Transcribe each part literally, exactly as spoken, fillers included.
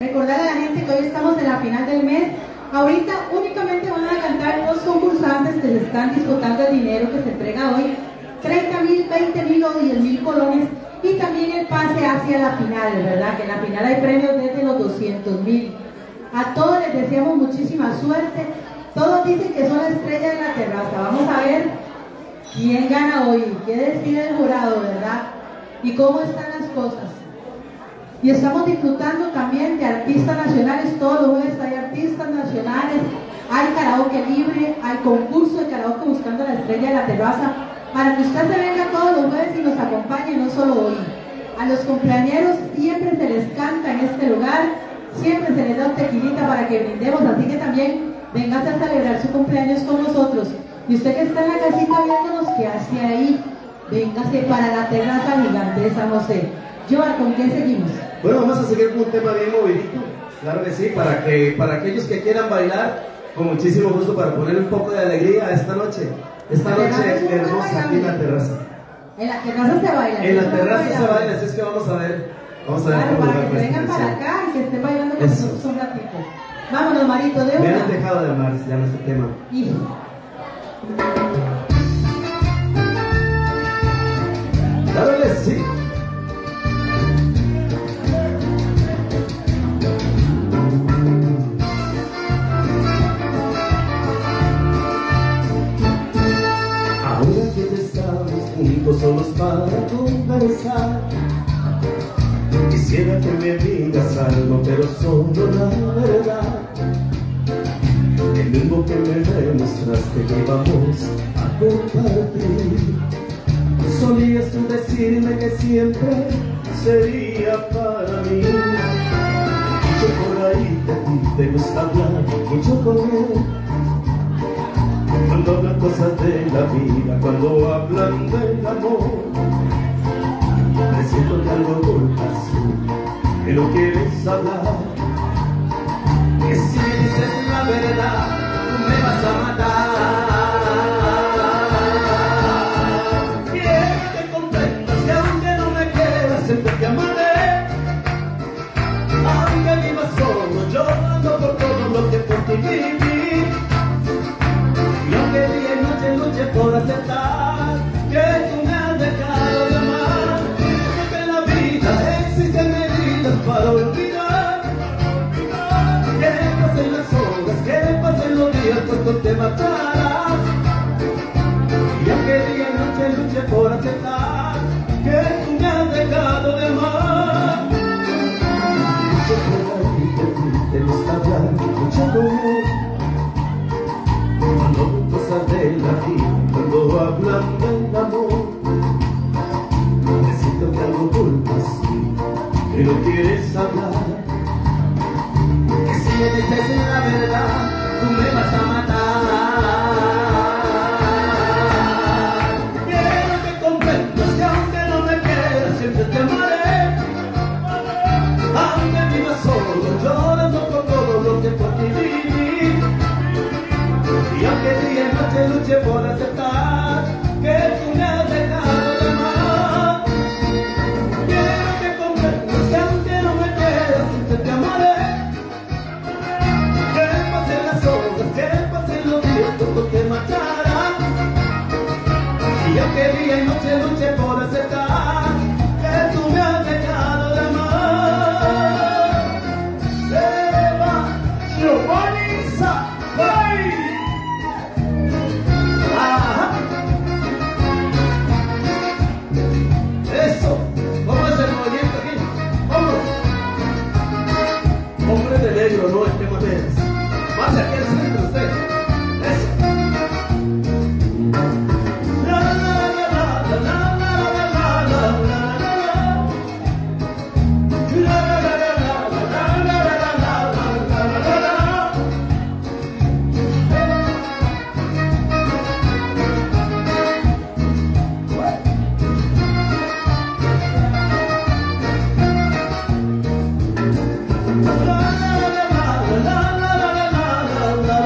Recordarle a la gente que hoy estamos en la final del mes. Ahorita únicamente van a cantar dos concursantes que se están disputando el dinero que se entrega hoy, treinta mil, veinte mil o diez mil colones, y también el pase hacia la final, ¿verdad? Que en la final hay premios desde los doscientos mil. A todos les deseamos muchísima suerte. Todos dicen que son la estrella de la terraza. Vamos a ver quién gana hoy, qué decide el jurado, ¿verdad? Y cómo están las cosas. Y estamos disfrutando también de artistas nacionales. Todos los jueves hay artistas nacionales, hay karaoke libre, hay concurso de karaoke buscando la estrella de la terraza, para que usted se venga todos los jueves y nos acompañe, no solo hoy. A los cumpleañeros siempre se les canta en este lugar, siempre se les da un tequilita para que brindemos, así que también véngase a celebrar su cumpleaños con nosotros. Y usted que está en la casita viéndonos, ¿qué hace ahí? Véngase para la terraza gigante de San José. Joa, ¿con qué seguimos? Bueno, vamos a seguir con un tema bien movidito, claro que sí, para, que, para aquellos que quieran bailar, con muchísimo gusto, para poner un poco de alegría esta noche, esta noche hermosa aquí en la terraza. En la terraza se baila. En la terraza se baila, así es que vamos a ver, vamos a ver claro, cómo para que se vengan para acá y que estén bailando con nosotros un ratito. Vámonos, Marito, de una. Me has dejado de amar, se llama este tema. Hijo. Dale, sí. Solos para conversar, quisiera que me digas algo, pero solo la verdad. El mismo que me demostraste que íbamos a compartir. Solías tú decirme que siempre sería para mí. Mucho por ahí que a ti te gusta hablar, mucho con él. Cuando hablan cosas de la vida, cuando hablan del amor, me siento que algo ocultas tú, que no quieres hablar. Que si me dices la verdad, tú me vas a matar. Quiero que comprendas que aunque no me quieras, siempre te amaré. Aunque vivas solo, yo ando por todo lo que por ti viví. Que día y noche luche por aceptar que tú me has dejado de amar. Porque en la vida existen medidas para olvidar. Que pasen las horas, que pasen los días, pues tú te matarás. Y aunque día y noche luche por aceptar que tú me has dejado de amar. Mucho por ahí que a ti te gusta hablar, mucho amor. Cuando cosas de la vida, cuando hablan del amor, me siento que algo ocultas, que no quieres hablar. Que si me dices la verdad, tú me vas a matar. Quiero que comprendas que aunque no me quieras, siempre te amaré. Aunque vivas solo, llorando por todo lo que por ti viví. Y aunque día y noche luche por aceptar que tú me has dejado de amar. Quiero que comprendas que aunque no me quieras, siempre te amaré. Que pasen las horas, que pasen los días, todo te marchará. Y aunque día y noche luche por aceptar que tú me has dejado de amar. Se va Giovanni Zapay. Eso, ¿cómo es el movimiento aquí? ¡Vamos! Hombre de negro, no es que maneras. Pase aquí al centro usted. Eso. La la la la la la la la la la la. La la la la la la la la la la. La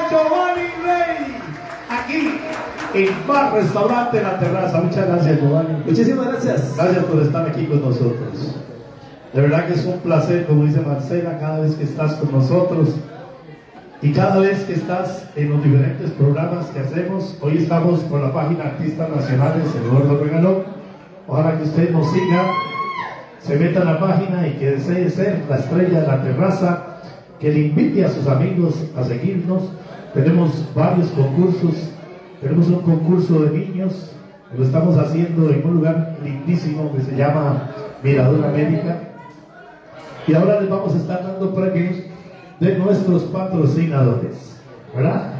Giovanni Rey, aquí en Bar Restaurante La Terraza. Muchas gracias, Giovanni. Muchísimas gracias. Gracias por estar aquí con nosotros. De verdad que es un placer, como dice Marcela, cada vez que estás con nosotros y cada vez que estás en los diferentes programas que hacemos. Hoy estamos por la página Artistas Nacionales, el Eduardo lo regaló. Ojalá que usted nos siga, se meta en la página y que desee ser la estrella de La Terraza, que le invite a sus amigos a seguirnos. Tenemos varios concursos, tenemos un concurso de niños, lo estamos haciendo en un lugar lindísimo que se llama Mirador América. Y ahora les vamos a estar dando premios de nuestros patrocinadores, ¿verdad?